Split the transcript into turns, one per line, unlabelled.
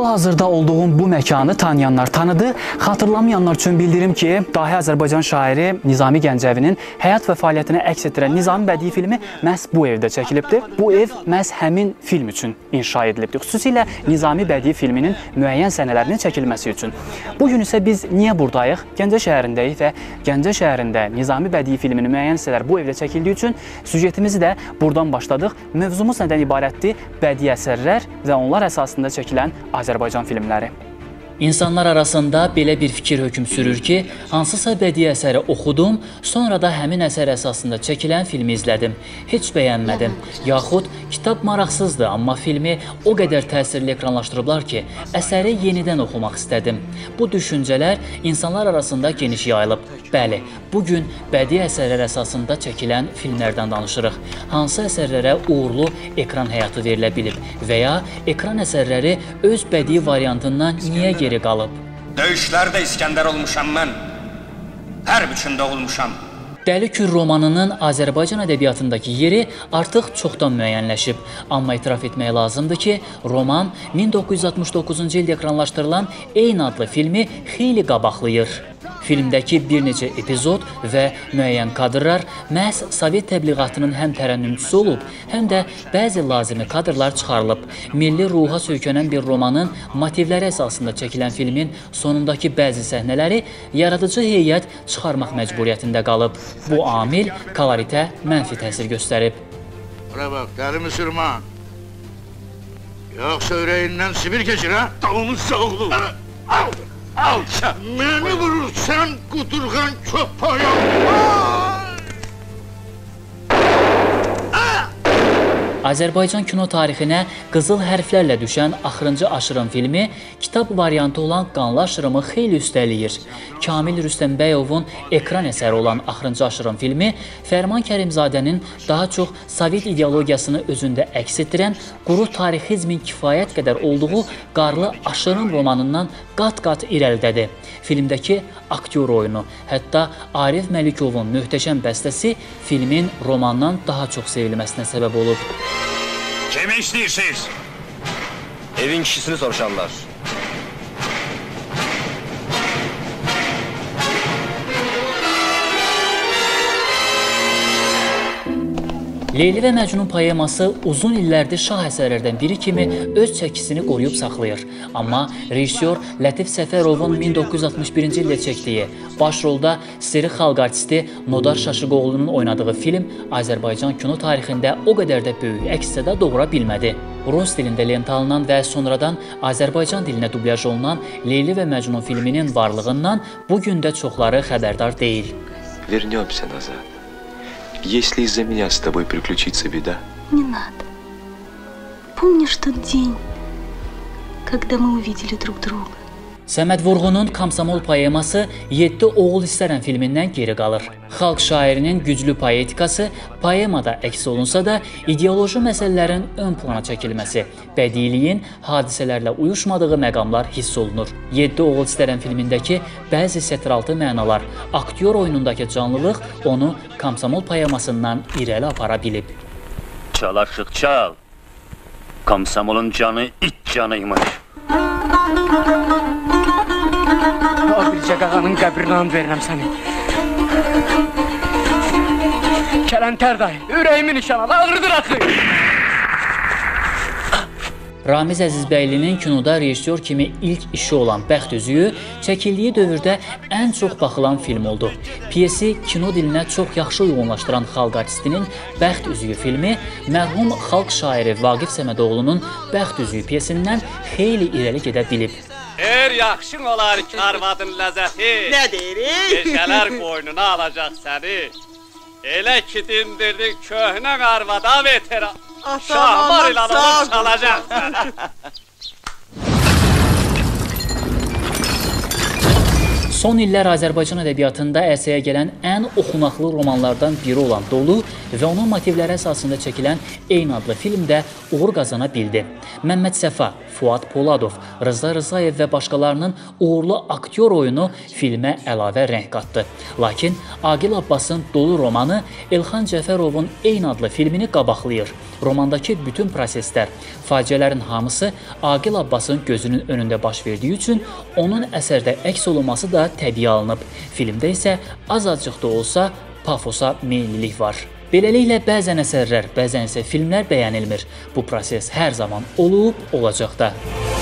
Hal-hazırda olduğum bu məkanı tanıyanlar tanıdı. Xatırlamayanlar üçün bildirim ki, dahi Azərbaycan şairi Nizami Gəncəvinin həyat və fəaliyyətini əks etdirən Nizami bədii filmi məhz bu evdə çəkilibdir. Bu ev məhz həmin film üçün inşa edilibdir. Xüsusilə Nizami bədii filminin müəyyən səhnələrinin çəkilməsi üçün. Bugün isə biz niyə buradayıq? Gəncə şəhərindəyik və Gəncə şəhərində Nizami bədii filminin müəyyən hissələr bu evdə çəkildiyi üçün süjetimizi də buradan başladıq. Mövzumuz nədən ibarətdir? Bədii əsərlər və onlar əsasında çəkilən Azərbaycan filmləri. İnsanlar arasında belə bir fikir hökm sürür ki, hansısa bədii əsəri oxudum, sonra da həmin əsər əsasında çəkilən filmi izlədim. Heç bəyənmədim. Yaxud kitab maraqsızdır, amma filmi o qədər təsirli ekranlaşdırıblar ki, əsəri yenidən oxumaq istədim. Bu düşüncələr insanlar arasında geniş yayılıb. Bəli, bugün bədii əsərlər əsasında çəkilən filmlərdən danışırıq. Hansı əsərlərə uğurlu ekran həyatı verilə bilib və ya ekran əsərləri öz bədii variantından niyə geri qalıb?
Döyüşlərdə İskəndər olmuşam mən, hərb içində olmuşam.
Dəli Kür romanının Azərbaycan ədəbiyyatındakı yeri artıq çoxdan müəyyənləşib. Amma etiraf etmək lazımdır ki, roman 1969-cu ildə ekranlaşdırılan eyni adlı filmi xeyli qabaqlayır. Filmdəki bir neçə epizod və müəyyən kadrlar məhz Sovet təbliğatının həm tərənnümçüsü olub, həm də bəzi lazımi kadrlar çıxarılıb. Milli ruha söykənən bir romanın motivləri əsasında çəkilən filmin sonundakı bəzi səhnələri yaradıcı heyət çıxarmaq məcburiyyətində qalıb. Bu amil koloritə mənfi təsir göstərib.
Bura bax, dəli müsəlman. Yoxsa ürəyindən sibir keçir, ha?
Davamın sağlığı.
Alça! Məni vurursan, qudurğan köpəyəm!
Azərbaycan kino tarixinə qızıl hərflərlə düşən Axırıncı Aşırım filmi kitab variantı olan Qanlı Aşırımı xeyli üstəliyir. Kamil Rüstəmbəyovun ekran əsəri olan Axırıncı Aşırım filmi Fərman Kərimzadənin daha çox Sovet ideologiyasını özündə əks etdirən quru tarixizmin kifayət qədər olduğu Qarlı Aşırım romanından qat-qat irəlidədir. Filmdəki aktyor oyunu, hətta Arif Məlikovun möhtəşəm bəstəsi filmin romandan daha çox sevilməsinə səbəb olub.
Kimi istəyirsiniz?
Evin kişisini soruşanlar.
Leyli və Məcnun poeması uzun illərdir şah əsərlərdən biri kimi öz çəkisini qoruyub saxlayır. Amma rejissor Lətif Səfərovun 1961-ci ildə çəkdiyi, başrolda Seri xalq artisti Nodar Şaşıqoğlu'nun oynadığı film Azərbaycan kino tarixində o qədər də böyük əks-səda doğura bilmədi. Rus dilində lentə alınan və sonradan Azərbaycan dilinə dublyaj olunan Leyli və Məcnun filminin varlığından bugün də çoxları xəbərdar deyil.
Вернемся назад. Если из-за меня с тобой приключится беда.
Не надо. Помнишь тот день, когда мы увидели друг друга?
Səməd Vurğunun Komsomol poeması 7 oğul istərən filmindən geri qalır. Xalq şairinin güclü poetikası poemada əks olunsa da ideoloji məsələlərin ön plana çəkilməsi, bədiliyin hadisələrlə uyuşmadığı məqamlar hiss olunur. 7 oğul istərən filmindəki bəzi sətiraltı mənalar, aktyor oyunundakı canlılıq onu Komsomol poemasından irəli apara bilib.
Çal aşıq çal. Komsomolun canı it canıymış.
O bircə qağanın qəbrinə and verirəm səni. Kələntər dayı, ürəyimin nişanı, ağrıdır axı.
Ramiz Əzizbəylinin kinoda rejissor kimi ilk işi olan Bəxt Üzüyü çəkildiyi dövrdə ən çox baxılan film oldu. Piyesi kino dilinə çox yaxşı uyğunlaşdıran xalq artistinin Bəxt Üzüyü filmi mərhum xalq şairi Vaqif Səmədoğlu'nun Bəxt Üzüyü piyesindən xeyli irəli gedə bilib.
Yaxşın olar ki, arvadın ləzzəti.
Nə deyirik?
Eşələr qoynuna alacaq səni. Elə ki dindirdin köhnə arvada veteran. Şahmar ilə onu çalacaq səni.
Son illər Azərbaycan ədəbiyyatında ərsəyə gələn ən oxunaqlı romanlardan biri olan Dolu və onun motivləri əsasında çəkilən eyni adlı filmdə uğur qazana bildi. Məmməd Səfa, Fuad Poladov, Rıza Rızayev və başqalarının uğurlu aktyor oyunu filmə əlavə rəng qatdı. Lakin Aqil Abbasın Dolu romanı Elxan Cəfərovun eyni adlı filmini qabaqlayır. Romandakı bütün proseslər, faciələrin hamısı Aqil Abbasın gözünün önündə baş verdiyi üçün onun əsərdə əks olunması da təbii alınıb. Filmdə isə az-azcıq da olsa pafosa meyillilik var. Beləliklə, bəzən əsərlər, bəzən isə filmlər bəyənilmir. Bu proses hər zaman olub, olacaq da.